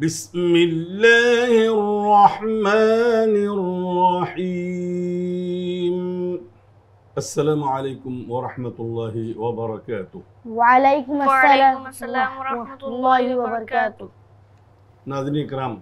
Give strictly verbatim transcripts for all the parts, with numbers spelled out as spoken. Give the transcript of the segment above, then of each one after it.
बिस्मिल्लाहिर्रहमानिर्रहीम। अस्सलामु अलैकुम वरहमतुल्लाहि वबरकातुहू। वालेकुम अस्सलाम वरहमतुल्लाहि वबरकातुहू। नाज़रीन इकराम,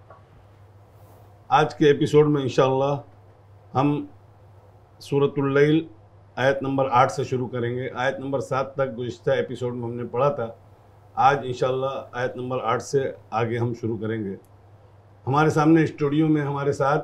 आज के एपिसोड में इंशाअल्लाह हम सूरतुल लैल आयत नंबर आठ से शुरू करेंगे। आयत नंबर सात तक गुज़िश्ता एपिसोड में हमने पढ़ा था। आज इंशाअल्लाह आयत नंबर आठ से आगे हम शुरू करेंगे। हमारे सामने स्टूडियो में हमारे साथ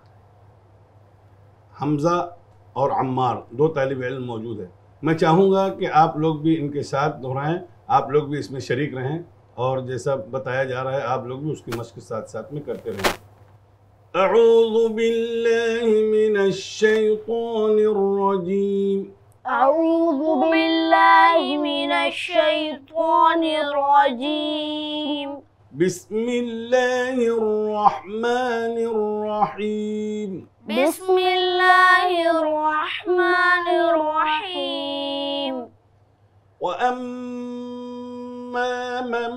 हमज़ा और अम्मार दो तालिब इल्म मौजूद है। मैं चाहूँगा कि आप लोग भी इनके साथ दोहराएं, आप लोग भी इसमें शरीक रहें और जैसा बताया जा रहा है आप लोग भी उसकी मश्क साथ साथ में करते रहें। अऊज़ु बिल्लाहि मिनश शैतानिर रजीम। अऊज़ु बिल्लाहि मिनश शैतानिर रजीम। बिस्मिल्लाहिर रहमानिर रहीम। बिस्मिल्लाहिर रहमानिर रहीम। व अम्मा मन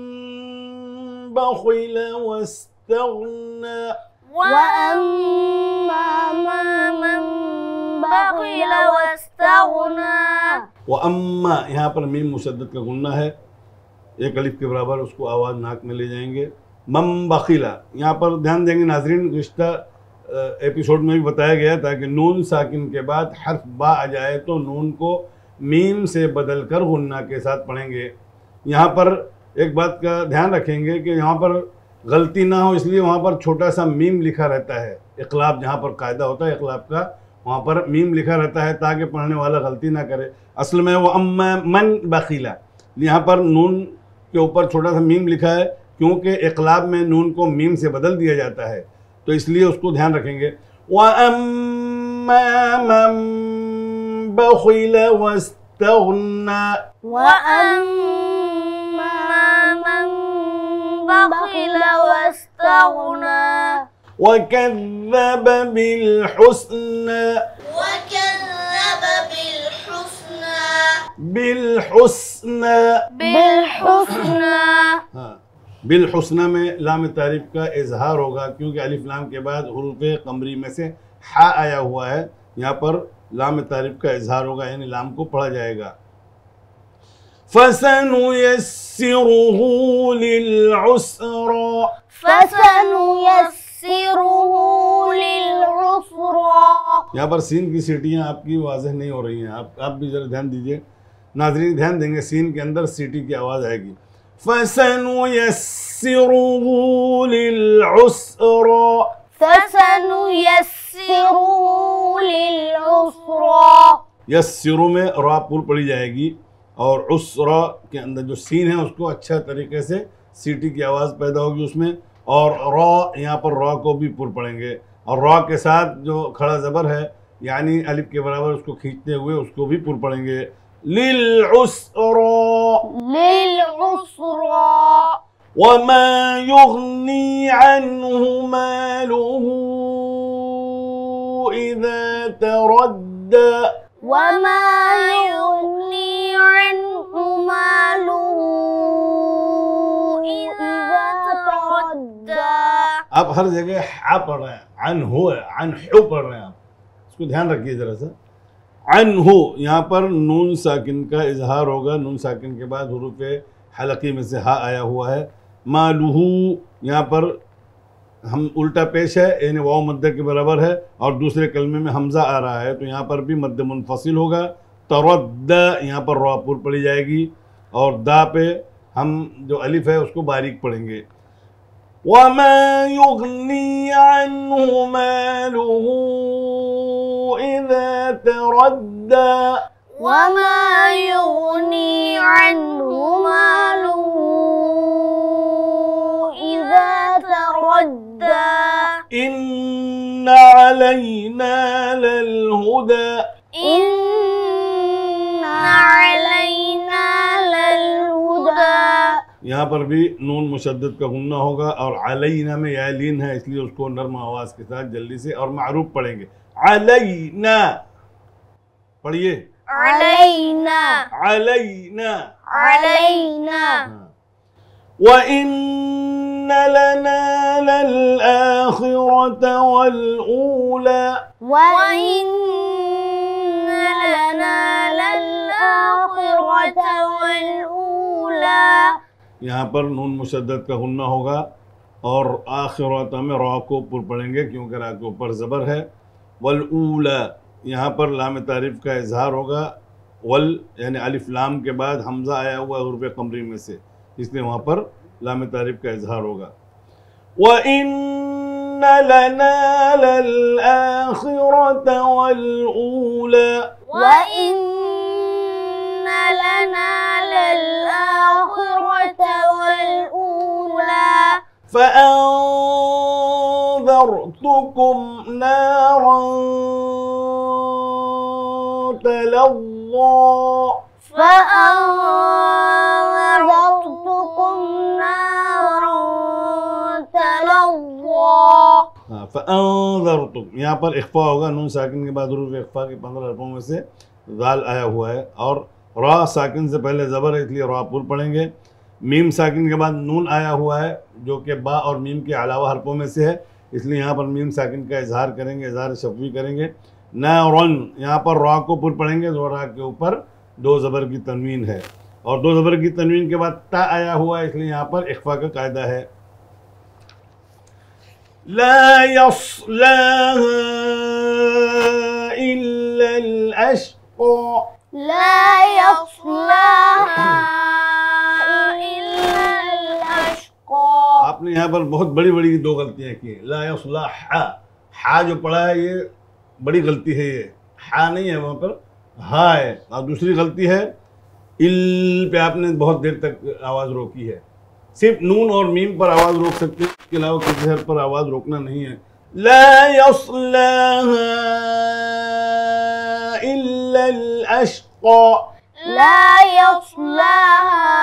बखिल वस्तगना। व अम्मा मन बखिल वस्तगना। व अम्मा यहाँ पर मीम मुशद्दद का गुन्ना है, एक अलिफ के बराबर, उसको आवाज़ नाक में ले जाएंगे। मम बखिला, यहाँ पर ध्यान देंगे नाजरीन, रिश्ता एपिसोड में भी बताया गया था कि नून साकिन के बाद हर्फ बा आ जाए तो नून को मीम से बदल कर गुन्ना के साथ पढ़ेंगे। यहाँ पर एक बात का ध्यान रखेंगे कि यहाँ पर गलती ना हो, इसलिए वहाँ पर छोटा सा मीम लिखा रहता है। इक़लाब जहाँ पर कायदा होता है इक़लाब का, वहाँ पर मीम लिखा रहता है ताकि पढ़ने वाला गलती ना करे। असल में वो अम्मा मन बखीला, यहाँ पर नून के ऊपर छोटा सा मीम लिखा है क्योंकि इक़लाब में नून को मीम से बदल दिया जाता है, तो इसलिए उसको ध्यान रखेंगे। व अम्मा मन बखिल वस्तगना। व अम्मा मन बखिल वस्तगना। व कज़्ज़ब बिलहुस्ना। व कज़्ज़ब बिलहुस्ना। बिलहुस्ना। बिलहुस्ना। हाँ, बिलहुस्ना में लाम तारीफ का इजहार होगा क्योंकि अलिफ लाम के बाद हुरूफ़े क़मरी में से हा आया हुआ है। यहाँ पर लाम तारीफ का इजहार होगा, यानी लाम को पढ़ा जाएगा। फसनुयस्सिरुहु लिलउस्रा। फसनुयस्सिरुहु लिलउस्रा। यहाँ पर सीन की सीटियाँ आपकी वाज़ेह नहीं हो रही हैं, आप आप भी ज़रा ध्यान दीजिए। नाज़रीन ध्यान देंगे, सीन के अंदर सीटी की आवाज़ आएगी। फसनुयस्सिरुहु लिलउस्रा। फसनुयस्सिरुहु लिलउस्रा। यस्सिरु में रा पुल पड़ी जाएगी और उसरा के अंदर जो सीन है उसको अच्छा तरीके से सीटी की आवाज़ पैदा होगी उसमें, और रा यहाँ पर रा को भी पुल पड़ेंगे और रा के साथ जो खड़ा ज़बर है यानी अलिफ के बराबर उसको खींचते हुए उसको भी पुल पड़ेंगे। लिल उसरा। लिल उसरा। वमा युग़नी अन्हु मालुहु इज़ा तरद्दा। वमा युग़नी अन्हु मालुहु इज़ा तरद्दा। आप हर जगह हा पढ़ रहे हैं, अनहु है, अनहु पढ़ रहे हैं आप, इसको ध्यान रखिए ज़रा सा। अनहु यहाँ पर नून साकिन का इजहार होगा, नून साकिन के बाद हुरूफ़ हलकी में से हा आया हुआ है। मालुहु यहाँ पर हम उल्टा पेश है, यानी वाव मद्दे के बराबर है और दूसरे कलमे में हमज़ा आ रहा है तो यहाँ पर भी मद्द मुनफसिल होगा। तरद्दा यहाँ पर रा पुर पड़ी जाएगी और दा पे हम जो अलिफ है उसको बारीक पढ़ेंगे। वमा युग़नी अन्हु मालुहु इज़ा तरद्दा। वमा युग़नी अन्हु मालुहु इज़ा तरद्दा। इन्ना अलैना लल हुदा। इन्ना अलैना लल हुदा। यहाँ पर भी नून मुशद्दद का गुन्ना होगा और अलैना में या लीन है इसलिए उसको नर्म आवाज़ के साथ जल्दी से और मारूफ पढ़ेंगे। अलैना पढ़िए। अलैना। अलैना। अलैना। व इन्ना लना लल आखिरत वल ऊला। वइन्ना लना लल आखिरत वल ऊला। यहाँ पर नून मुशद्दद का गुन्ना होगा और आखिरत में रा को ऊपर पढ़ेंगे क्योंकि रा के ऊपर ज़बर है। वल ऊला यहाँ पर लाम तारीफ़ का इजहार होगा। वल यानी अलिफ लाम के बाद हमज़ा आया हुआ है हुरूफ़ क़मरी में से, इसलिए वहाँ पर लाम तारीफ़ का इजहार होगा। व इन्ना लना लल आखिरत वल ऊला। व इन्ना लना लल आखिरत वल ऊला। फ़अन्ज़रतुकुम नारन तलज़्ज़ा। फ़अन्ज़रतुकुम नारन तलज़्ज़ा। हाँ, फ़अन्ज़रतुम यहाँ पर इख्फ़ा होगा, नून साकिन के बाद हुरूफ़ इख्फ़ा के पंद्रह हरफों में से ज़ाल आया हुआ है और रा साकिन से पहले ज़बर है इसलिए रा पुर पढ़ेंगे। मीम साकिन के बाद नून आया हुआ है जो कि बा और मीम के अलावा हरफों में से है, इसलिए यहाँ पर मीम साकिन का इजहार करेंगे, इजहार शफ़वी करेंगे। नारन यहाँ पर रा को पुर पढ़ेंगे, जो रा के ऊपर दो ज़बर की तनवीन है और दो ज़बर की तनवीन के बाद ता आया हुआ है, इसलिए यहाँ पर इख्फ़ा का कायदा है। ला यस्लाहा इल्लल अश्क़ा। ला यस्लाहा इल्लल अश्क़ा। आपने यहाँ पर बहुत बड़ी बड़ी दो गलतियाँ की। ला यस्लाहा, हा जो पढ़ा है ये बड़ी गलती है, ये हा नहीं है, वहाँ पर हा है। और दूसरी गलती है इल पे आपने बहुत देर तक आवाज़ रोकी है। सिर्फ नून और मीम पर आवाज़ रोक सकते हैं, इसके अलावा किसी हर पर आवाज़ रोकना नहीं है। ला यस्लाहा इल्लल अश्क़ा। ला यस्लाहा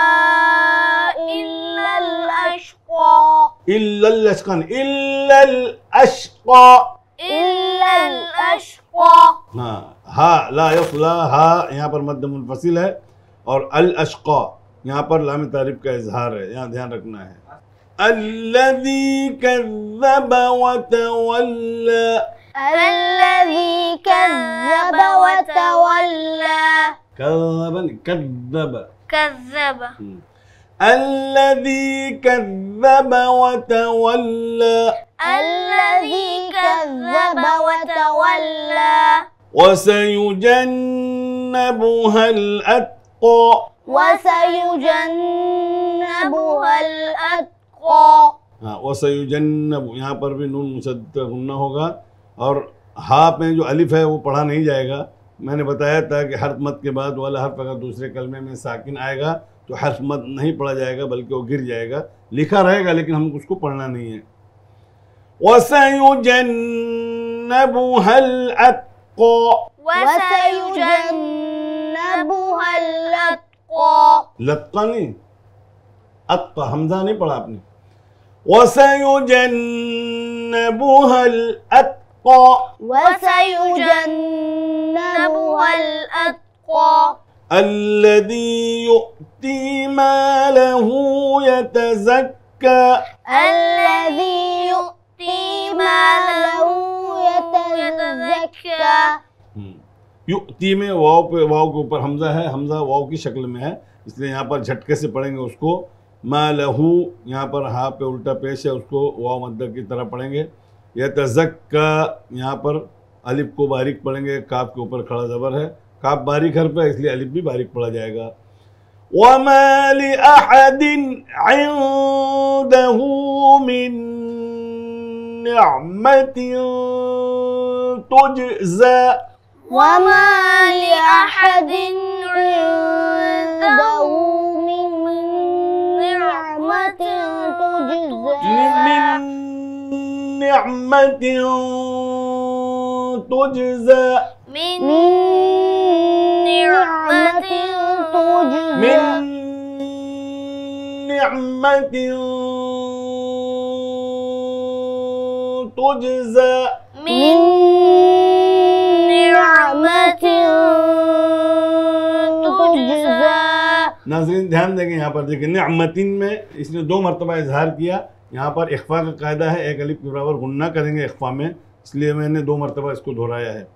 इल्लल अश्क़ा। इल्लल अश्क़ा, इल्लल अश्क़ा। इल्लल अश्क़ा। हाँ, हा ला यस्लाहा यहाँ पर मद्द मुनफ़सिल है और अल अश्क़ा यहाँ पर लाम तारीफ़ का इजहार है, यहाँ ध्यान रखना है। अल्लज़ी कज़्ज़ब व तवल्ला। अल्लज़ी कज़्ज़ब व तवल्ला। कज़्ज़ब नहीं, कज़्ज़ब। कज़्ज़ब। अल्लज़ी कज़्ज़ब व तवल्ला। अल्लज़ी कज़्ज़ब व तवल्ला। वसयुजन्नबुहल अत्क़ा। वसयुजन्नबुहल अत्क़ा। हाँ, वसयुजन्नबु यहाँ पर भी नून मुशद्दद का गुन्ना होगा और हा पे जो अलिफ है वो पढ़ा नहीं जाएगा। मैंने बताया था कि हर्फ मद के बाद वाला हर्फ अगर दूसरे कलमे में साकिन आएगा तो हर्फ मद नहीं पढ़ा जाएगा बल्कि वो गिर जाएगा, लिखा रहेगा लेकिन हम उसको पढ़ना नहीं है। वसयुजन्नबुहल अत्क़ा। वसयुजन्नबुहल अत्क़ा। लत्क़ा नहीं, अत्क़ा, हमज़ा नहीं पढ़ा आपने। वसयुजन्नबुहल अत्क़ा। वसयुजन्नबुहल अत्क़ा। अल्लज़ी यु'ती मालहू यतज़क्का। अल्लज़ी यु'ती मालहू यतज़क्का। यु'ती में वाव पे वाव के ऊपर हमज़ा है, हमज़ा वाव की शक्ल में है, इसलिए यहाँ पर झटके से पढ़ेंगे उसको। मालहू यहाँ पर हा पे उल्टा पेश है, उसको वाव मद्दा की तरह पढ़ेंगे। यतज़क्का यहाँ पर अलिफ को बारीक पढ़ेंगे, काफ के ऊपर खड़ा ज़बर है, काफ बारीक हर्फ है इसलिए अलिफ भी बारीक पढ़ा जाएगा। वमा लिअहदिन इंदहू मिन निअमतिन तुजज़ा। वमा लिअहदिन इंदहू मिन निअमतिन तुजज़ा। मिन निअमतिन तुजज़ा। मिन निअमतिन तुजज़ा। मिन निअमतिन तुजज़ा। नाज़रीन ध्यान देंगे यहाँ पर देखिए निअमतिन में इसने दो मरतबा इजहार किया। यहाँ पर इख्फा का कायदा है, एक अलिफ के बराबर गुन्ना करेंगे इख्फा में, इसलिए मैंने दो मरतबा इसको दोहराया है।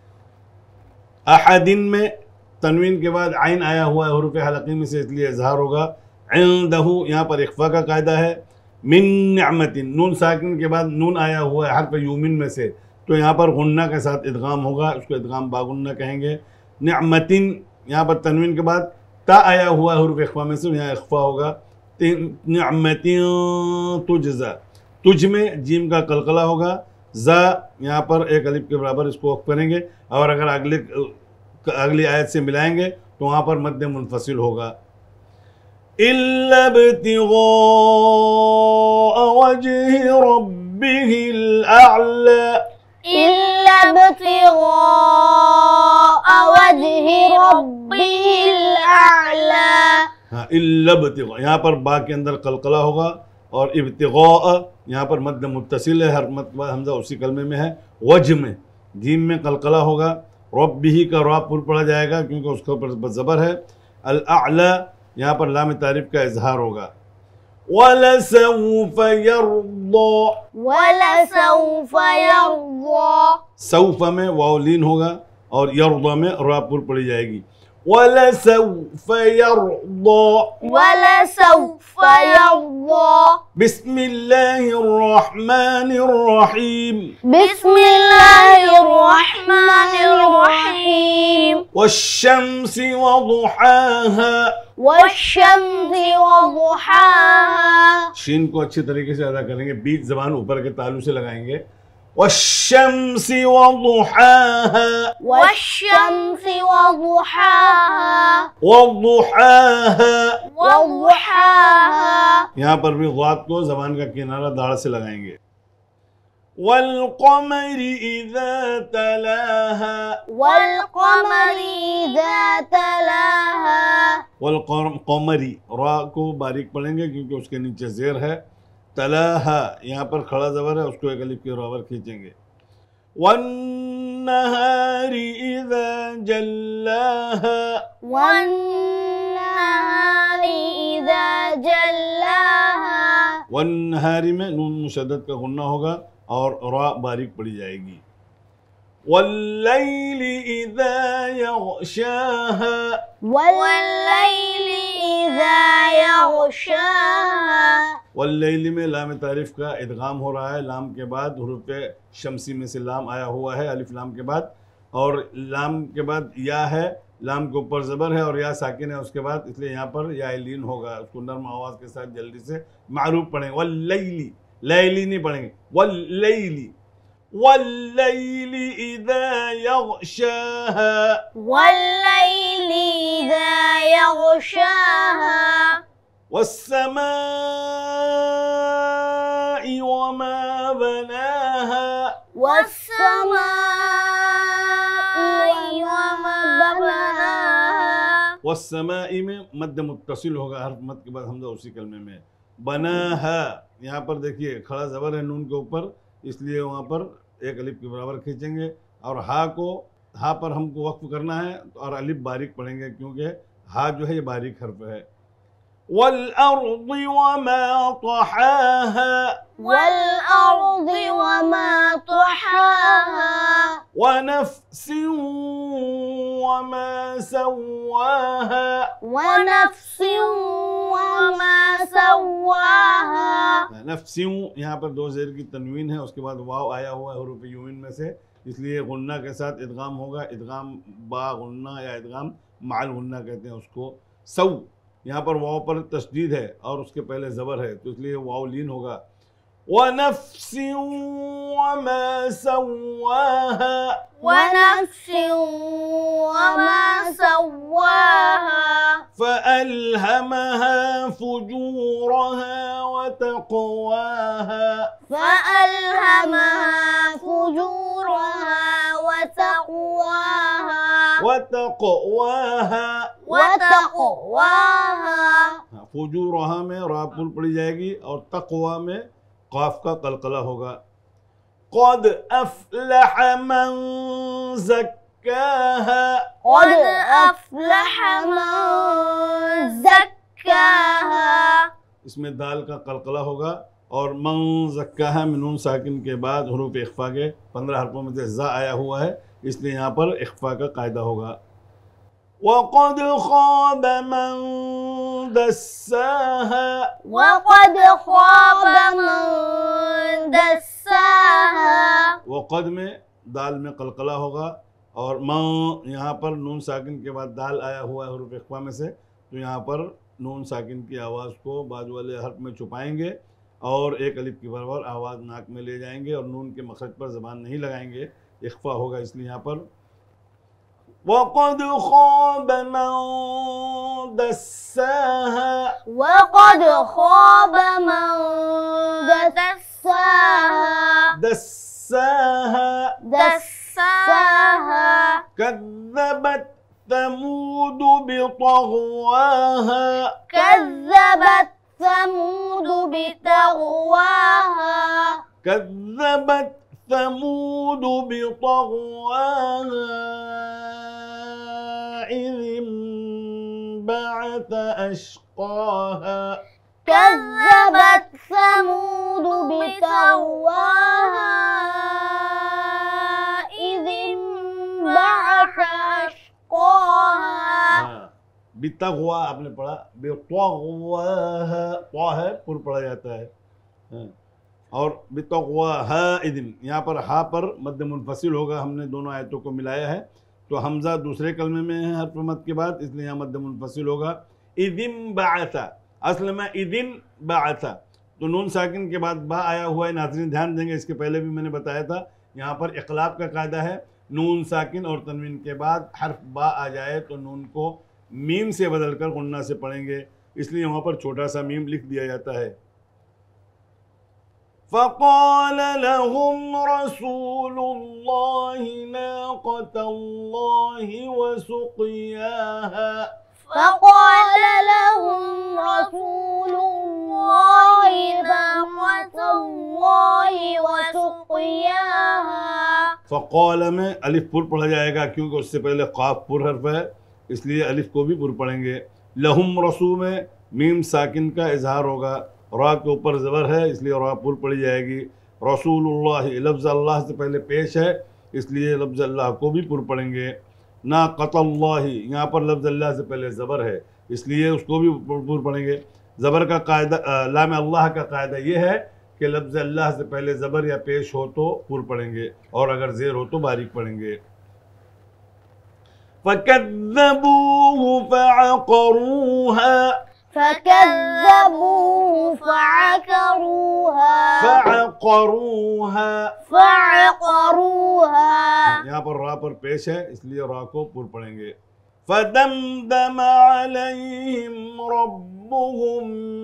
अहदिन में तनवीन के बाद आइन आया हुआ है हुरूफ हलक़ी में से, इसलिए इजहार होगा। इंदहु यहाँ पर इख्फा का कायदा है। मिन निअमतिन नून साकिन के बाद नून आया हुआ है हर्फ यूमिन में से, तो यहाँ पर गुन्ना के साथ इदगाम होगा, उसको इदगाम बागुन्ना कहेंगे। निअमतिन यहाँ पर तनवीन के बाद ता आया हुआ है हुरूफ इख्फा में से, यहाँ इख्फा होगा। निअमतिन तुजज़ा, तुझ में जीम का कलकला होगा। ज़ा यहाँ पर एक अलिफ के बराबर इसको वक़्फ़ करेंगे, और अगर अगले अगली आयत से मिलाएंगे तो वहाँ पर मद्दे मुनफसिल होगा। इल्ला इब्तिग़ा वजहि रब्बिहिल अअला, इल्ला इब्तिग़ा वजहि रब्बिहिल अअला। हाँ, इल्ला इब्तिग़ा यहाँ पर बा के अंदर कलकला होगा, और इब्तिग़ा यहाँ पर मद्द मुत्तसिल है, हर मत हमजा उसी कलमे में है। वज में जीम में कलकला होगा। रब्बिही का रा पुर पड़ा जाएगा क्योंकि उसके ऊपर ज़बर है। अल अअला यहाँ पर लाम तारीफ का इजहार होगा। वलसौफ यर्दा, वलसौफ यर्दा, सौफ में वाव लीन होगा और यर्दा में रा पुर पड़ी जाएगी। वलसौफ यर्दा, वलसौफ यर्दा। बिस्मिल्लाहिर रहमानिर रहीम, बिस्मिल्लाहिर रहमानिर रहीम। वश्शम्सि वदुहाहा, वश्शम्सि वदुहाहा। शीन को अच्छी तरीके से अदा करेंगे, बीच जबान ऊपर के तालु से लगाएंगे। वश्शम्सि वदुहाहा, वश्शम्सि वदुहाहा, वदुहाहा। वदुहाहा। यहाँ पर भी ग़ात को जबान का किनारा दाढ़ से लगाएंगे। वल्क़मरि इज़ा तलाहा, वल्क़मरि इज़ा तलाहा। वल्क़मरि रा को बारीक पढ़ेंगे क्योंकि उसके नीचे ज़ेर है। तलाहा यहाँ पर खड़ा ज़बर है, उसको एक अलिफ के बराबर खींचेंगे। वन्नहारि इज़ा जल्लाहा, वन्नहारि इज़ा जल्लाहा। वन्नहारि में नून मुशद्दद का गुन्ना होगा और रा बारीक पड़ी जाएगी। वल्लैलि इज़ा यग़शाहा, वल्लैलि इज़ा यग़शाहा। वल्लैलि में लाम तारीफ का इदगाम हो रहा है, लाम के बाद हुरूफ शमसी में से लाम आया हुआ है अलिफ लाम के बाद, और लाम के बाद या है, लाम के ऊपर ज़बर है और या साकिन है उसके बाद, इसलिए यहाँ पर या लीन होगा। उसको नर्म आवाज़ के साथ जल्दी से मारूफ पढ़ेंगे। वल्लैलि, लैली नहीं पढ़ेंगे, वल्लैलि। वल्लैलि इज़ा यग़शाहा, वल्लैलि इज़ा यग़शाहा। वस्समाइ वमा बनाहा, वस्समाइ वमा बनाहा। वस्समाइ में मद्द मुत्तसिल होगा, हर्फ मद के बाद हमजा उसी कलमे में। बनाहा यहाँ पर देखिए खड़ा ज़बर है नून के ऊपर, इसलिए वहाँ पर एक अलिफ के बराबर खींचेंगे, और हा को हा पर हमको वक्फ करना है और अलिफ बारीक पढ़ेंगे क्योंकि हा जो है ये बारीक हर्फ है। वल अर्दि वमा तहाहा, वल अर्दि वमा तहाहा। वनफ्सिन वमा सव्वाहा, वनफ्सिन वमा सव्वाहा। नफ्सिन यहाँ पर दो ज़ेर की तनवीन है, उसके बाद वाव आया हुआ है हुरूफ यूमिन में से, इसलिए गुन्ना के साथ इदगाम होगा। इदगाम बा गुन्ना या इदगाम माल गुन्ना कहते हैं उसको। सौ यहाँ पर वाव पर तशदीद है और उसके पहले ज़बर है, तो इसलिए वाव लीन होगा। वनफ्सिन वमा सव्वाहा, वनफ्सिन वमा सव्वाहा। फअल्हमहा फुजूरहा वतक़वाहा, फअल्हमहा फुजूरहा वतक़वाहा। वतक़वाहा, वतक़वाहा। फुजूरहा में रा पुल पड़ी जाएगी और तक़वा में क़ाफ का कलकला होगा। क़द अफ़लह मन ज़क्काहा, ज़क्काहा। क़द अफ़लह मन ज़क्काहा। इसमें दाल का कलकला होगा और मन ज़क्काहा में नून साकिन के बाद हुरूफ इख्फा के पंद्रह हरफों में से ज़ा आया हुआ है, इसलिए यहाँ पर इख्फा का कायदा होगा। वक़द ख़ाब मन दस्साहा। वक़द ख़ाब मन दस्साहा। वक़द में दाल में कलकला होगा और मन यहाँ पर नून साकिन के बाद दाल आया हुआ है हुरूफ इख्फा में से, तो यहाँ पर नून साकिन की आवाज़ को बाद वाले हर्फ में छुपाएंगे और एक अलिफ की बराबर आवाज़ नाक में ले जाएंगे और नून के मखरज पर ज़बान नहीं लगाएंगे, इख्फा होगा। इसलिए यहाँ पर वक़द ख़ाब मन दस्साहा। वक़द ख़ाब मन दस्साहा। दस्साहा। दस्साहा। कज़्ज़बत समूद बितग़वाहा। कज़्ज़बत समूद बितग़वाहा। कज़्ज़बत समूद बितग़वाहा इज़ इंबअथ अशक़ाहा। कज़्ज़बत समूद बितग़वाहा इज़ इंबअथ अशक़ाहा। बितग़वा आपने पढ़ा, बितग़वाहा क़ा है पुर पढ़ा जाता है, और बितग़वाहा इदिन यहाँ पर हा पर मद्द मुनफसिल होगा। हमने दोनों आयतों को मिलाया है तो हमज़ा दूसरे कलमे में है हर्फ मद के बाद, इसलिए यहाँ मद्द मुनफसिल होगा। इदिन बाअसा, असल में इदिन बाअसा, तो नून साकिन के बाद बा आया हुआ है। नाज़रीन ध्यान देंगे, इसके पहले भी मैंने बताया था, यहाँ पर इक़लाब का कायदा है। नून साकिन और तनवीन के बाद हर्फ बा आ जाए तो नून को मीम से बदलकर गुन्ना से पढ़ेंगे, इसलिए वहाँ पर छोटा सा मीम लिख दिया जाता है। फ़क़ाल लहुम रसूलुल्लाहि नाक़तल्लाहि व सुक़ियाहा। फ़क़ाल लहुम रसूलुल्लाहि नाक़तल्लाहि व सुक़ियाहा। फ़क़ाल में अलिफ पुर पढ़ा जाएगा क्योंकि उससे पहले क़ाफ पुर हर्फ है, इसलिए अलिफ को भी पुर पढ़ेंगे। लहुम रसू में मीम साकिन का इजहार होगा, रा के ऊपर ज़बर है इसलिए रा पुर पड़ी जाएगी। रसूलुल्लाह लफ्ज़ अल्लाह से पहले पेश है, इसलिए लफ्ज़ अल्लाह को भी पुर पढ़ेंगे। ना क़तल्लाही यहाँ पर लफ्ज़ अल्लाह से पहले ज़बर है, इसलिए उसको भी पुर पढ़ेंगे। ज़बर का कायदा, लाम अल्लाह का कायदा ये है कि लफ्ज़ अल्लाह से पहले ज़बर या पेश हो तो पुर पढ़ेंगे और अगर ज़ेर हो तो बारीक पढ़ेंगे। फ़कज़्ज़बूहु फ़अक़रूहा। फ़कज़्ज़बूहु फ़अक़रूहा। फ़अक़रूहा। फ़अक़रूहा। यहाँ पर रा पर पेश है इसलिए रा को पुर पढ़ेंगे। फ़दमदम अलैहिम रब्बुहुम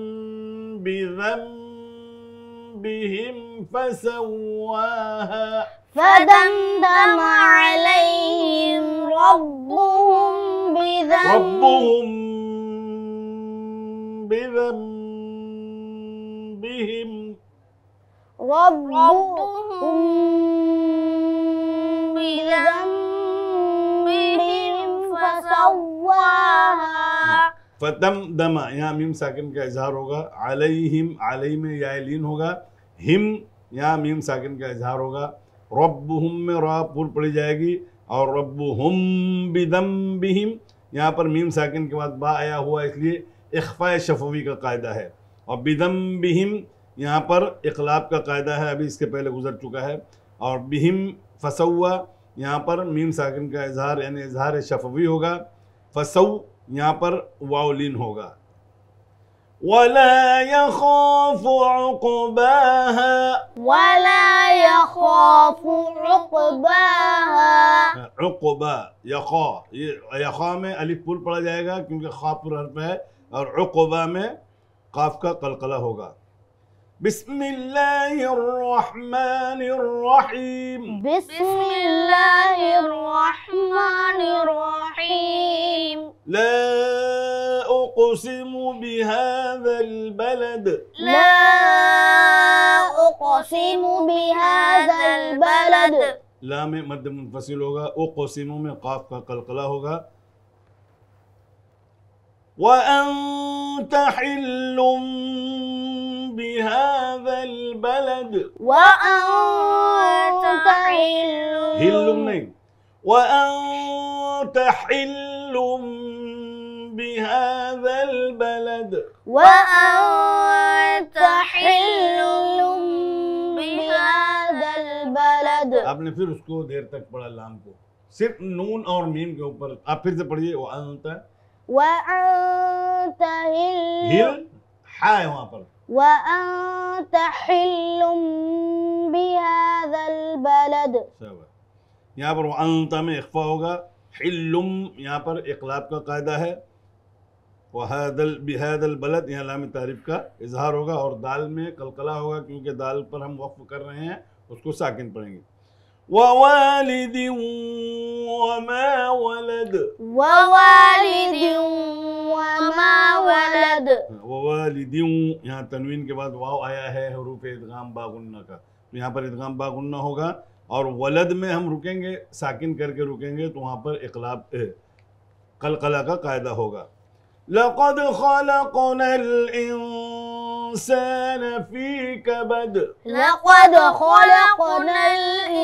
बिज़ंबिहिम फ़सव्वाहा। फ़दमदम अलैहिम रब्बुहुम रब्बुहुम बिज़ंबिहिम रब्बुहुम बिज़ंबिहिम फ़सव्वाहा। फ़दम दमा यहाँ मीम साकिन का इजहार होगा। अलैहिम, अलैहि में या लीन होगा। हिम यहाँ मीम साकिन का इजहार होगा। रब्बुहुम में रा पुर पड़ी जाएगी और रब्बुहुम बिज़ंबिहिम यहाँ पर मीम साकिन के बाद बा आया हुआ इसलिए इख्फा शफवी का कायदा है, और बिज़ंबिहिम यहाँ पर इक़लाब का कायदा है, अभी इसके पहले गुजर चुका है। और बिहिम फसव्वा यहाँ पर मीम साकिन का इजहार यानी इजहार शफवी होगा। फसव यहाँ पर वाउलीन होगा। वला यखाफु उक़बाहा। वला यखाफु उक़बाहा। उक़बा यखा, ये यखा में अलिफ पुर पड़ा जाएगा क्योंकि खा पुर हर्फ है, और उक़बा में काफ का कलकला होगा। बिस्मिल्लाहिर्रहमानिर्रहीम। बिस्मिल्लाहिर्रहमानिर्रहीम। ला उक़सिमु बिहाज़ल बलद। ला उक़सिमु बिहाज़ल बलद। ला में मद्द मुनफसिल होगा, ओ क़सीमों में क़ाफ का कलकला होगा। व अंत हिल्लुम बिहाज़ल बलद, व अंत हिल्लुम नहीं, व अंत हिल्लुम बिहाज़ल बलद, व अंत हिल्लुम बिहाज़ल बलद। आपने फिर उसको देर तक पढ़ा लाम को, सिर्फ नून और मीम के ऊपर। आप फिर से पढ़िए, वो अंत व अंत हिल हिल हा है वहां पर, व अंत हिल्लुम बिहाज़ल बलद। यहाँ पर वो अंत में इख्फा होगा, हिल्लुम यहाँ पर इक़लाब का कायदा है। वहादल बिहादल बलद यहाँ लाम तारीफ का इजहार होगा और दाल में कलकला होगा, क्योंकि दाल पर हम वक्फ कर रहे हैं, उसको साकिन पढ़ेंगे। ववालिदिन वमा वलद, ववालिदिन वमा वलद। ववालिदिन यहाँ तनवीन के बाद वाव आया है हरूफ इदगाम बागुन्ना का, तो यहाँ पर इदगाम बागुन्ना होगा। और वलद में हम रुकेंगे, साकिन करके रुकेंगे, तो वहाँ पर इक़लाब कलकला का कायदा होगा। लक़द ख़लक़नल इंसान फ़ी कबद, लक़द ख़लक़नल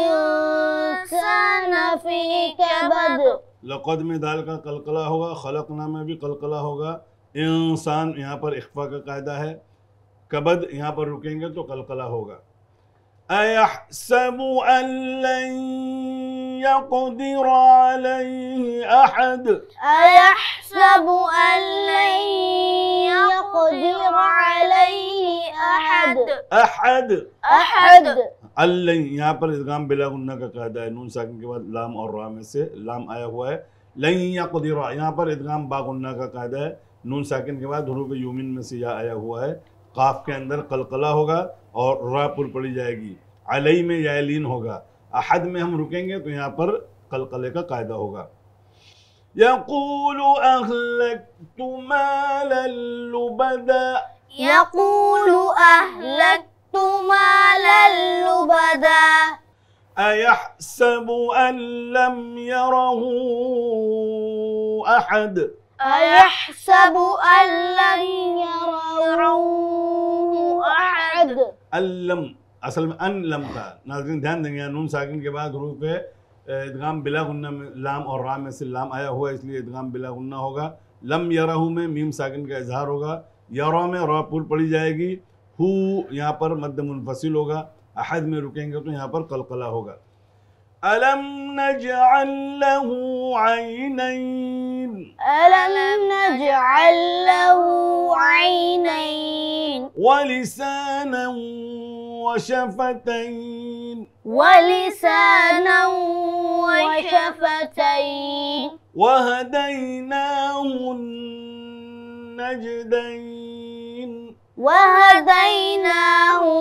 इंसान फ़ी कबद। लक़द में दाल का कलकला होगा, खलक़ना में भी कलकला होगा। इंसान यहाँ पर इख्फा का कायदा है, कबद यहाँ पर रुकेंगे तो कलकला होगा। अयहसबु अन लन यक़दिर अलैहि अहद, अयहसबु अन लन यक़दिर अलैहि अहद, अहद अहद। अल्लन यहाँ पर इदगाम बिला गुन्ना का कायदा है, नून साकिन के बाद लाम और रा में से लाम आया हुआ है। लन यक़दिर यहाँ पर इदगाम बागुन्ना का कायदा है, नून साकिन के बाद हुरूफ यूमिन में से या आया हुआ है। काफ के अंदर कलकला होगा और रा पुर पड़ी जाएगी, अलई में यालीन होगा। अहद में हम रुकेंगे तो यहाँ पर कलकले का कायदा होगा। यक़ूलु अहलक्तु मालन लुबदा, यक़ूलु अहलक्तु मालन लुबदा। अयहसबु अन लम यरहु अहद, अयहसबु अन लन यरहु अहद। अल्लम असल में अन लम था, नाज़रीन ध्यान देंगे, नून साकिन के बाद हरूफ इदगाम बिला गुन्ना में लाम और रा में से लाम आया हुआ है, इसलिए इदगाम बिला गुन्ना होगा। लम यरहु में मीम साकिन का इजहार होगा, यरा में रा पुर पड़ी जाएगी, हु यहाँ पर मद्द मुनफसिल होगा। अहद में रुकेंगे तो यहाँ पर कलकला होगा। अलम नजअल लहू ऐनैन, अलम नजअल लहू ऐनैन, वलिसानन वशफतैन, वलिसानन वशफतैन, वहदैनाहु नजदैन, वहदैनाहु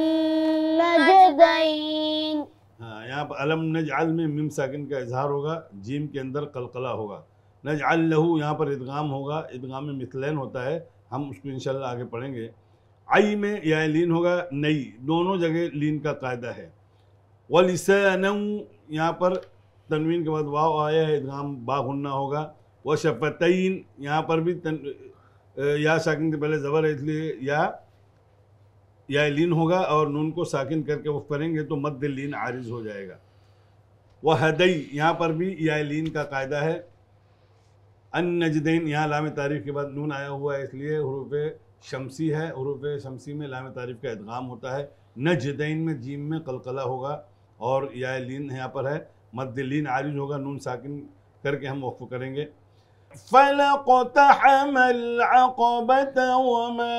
नजदैन। हाँ, यहाँ पर अलम नजअल में मीम साकिन का इजहार होगा, जीम के अंदर कलकला होगा। नजअल लहू यहाँ पर इदगाम होगा, इदगाम में मिथलैन होता है, हम उसको इंशाल्लाह आगे पढ़ेंगे। आई में या लीन होगा, नई दोनों जगह लीन का कायदा है। वलिसानन यहाँ पर तनवीन के बाद वाव आया है, इदगाम बा गुन्ना होगा। व शफतैन यहाँ पर भी तन या साकिन के पहले ज़बर है, इसलिए या या लीन होगा और नून को साकिन करके वो करेंगे तो मद्द लीन आरिज हो जाएगा। वह हदई यहाँ पर भी या लीन का कायदा है। अन नजदैन यहाँ लाम तारीफ़ के बाद नून आया हुआ है, इसलिए हुरूफ शमसी है, हुरूफ शमसी में लाम तारीफ़ का इदगाम होता है। नजदैन में जीम में कलकला होगा और या लीन यहाँ पर है, मद्द लीन आरिज होगा, नून साकिन करके हम वक्फ करेंगे। फलक़तहमल अक़बत वमा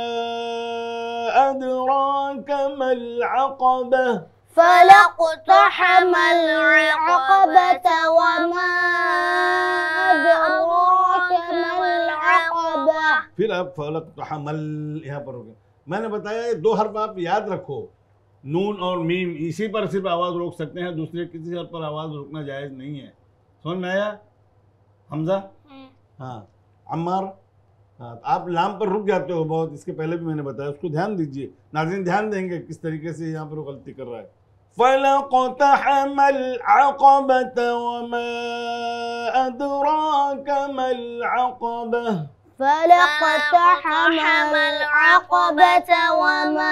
अदराक मल अक़बह, फलक़तहमल अक़बत वमा अदराक मल अक़बह। फिर अब फलक़तहमल यहाँ पर होगा। मैंने बताया ये दो हर्फ आप याद रखो, नून और मीम, इसी पर सिर्फ आवाज़ रोक सकते हैं, दूसरे किसी हर्फ पर आवाज़ रोकना जायज़ नहीं है। समझ में आया? हमजा? हाँ। अम्मार? हाँ, आप लाम पर रुक जाते हो बहुत, इसके पहले भी मैंने बताया, उसको ध्यान दीजिए। नाज़रीन ध्यान देंगे किस तरीके से यहाँ पर वो गलती कर रहा है। फलक़तहमल अक़बत वमा अदराक मल अक़बह। फलक़तहमल अक़बत वमा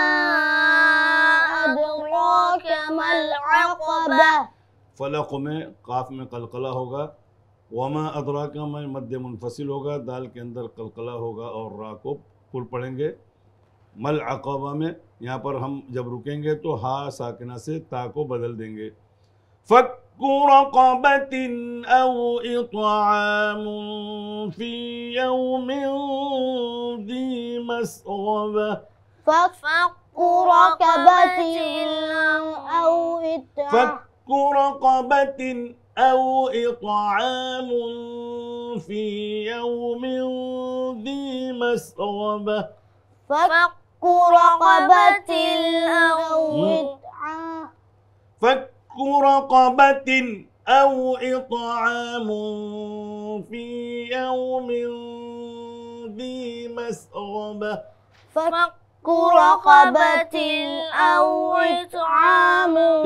अदराक मल अक़बह। फलक में काफ में कलकला होगा, वमा अदराका में मध्य मुनफसिल होगा, दाल के अंदर कलकला होगा और रा को पुर पढ़ेंगे। मल अक़बा में यहाँ पर हम जब रुकेंगे तो हा साकिना से ता को बदल देंगे। फक्कु रक़बतिन औ इत्आमुन फी यौमिन दी मस्ग़बह। फक्कु रक़बतिन औ इत्आमुन फक्कु रक़बतिन औ इत्आमुन फी यौमिन दी मस्ग़बह। फक्कु रक़बतिन औ इत्आमुन फक्कु रक़बतिन औ इत्आमुन फी यौमिन दी मस्ग़बह। फक्कु रक़बतिन औ इत्आमुन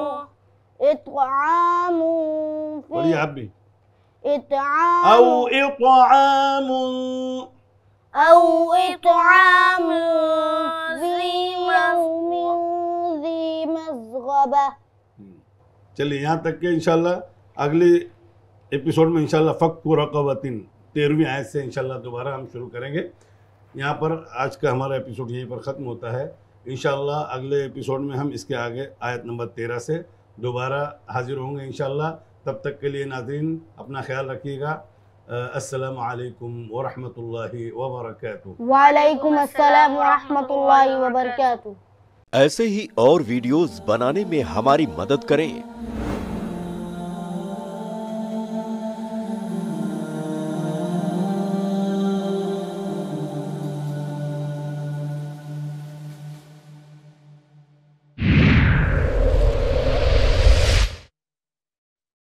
इत्आमुन पढ़िए आप भी। इत्आमुन औ इत्आमुन औ इत्आमुन ज़ी यौमिन ज़ी मस्ग़बह। चलिए यहाँ तक के इंशाल्लाह अगले एपिसोड में इंशाल्लाह फक्कु रक़बतिन तेरहवीं आयत से इंशाल्लाह दोबारा हम शुरू करेंगे। यहाँ पर आज का हमारा एपिसोड यहीं पर ख़त्म होता है। इंशाल्लाह अगले एपिसोड में हम इसके आगे आयत नंबर तेरह से दोबारा हाजिर होंगे इंशाल्लाह। तब तक के लिए नाज़रीन अपना ख्याल रखिएगा। अस्सलामु अलैकुम व रहमतुल्लाहि व बरकातुहू। वालेकुम अस्सलाम व रहमतुल्लाहि व बरकातुहू। ऐसे ही और वीडियोस बनाने में हमारी मदद करें।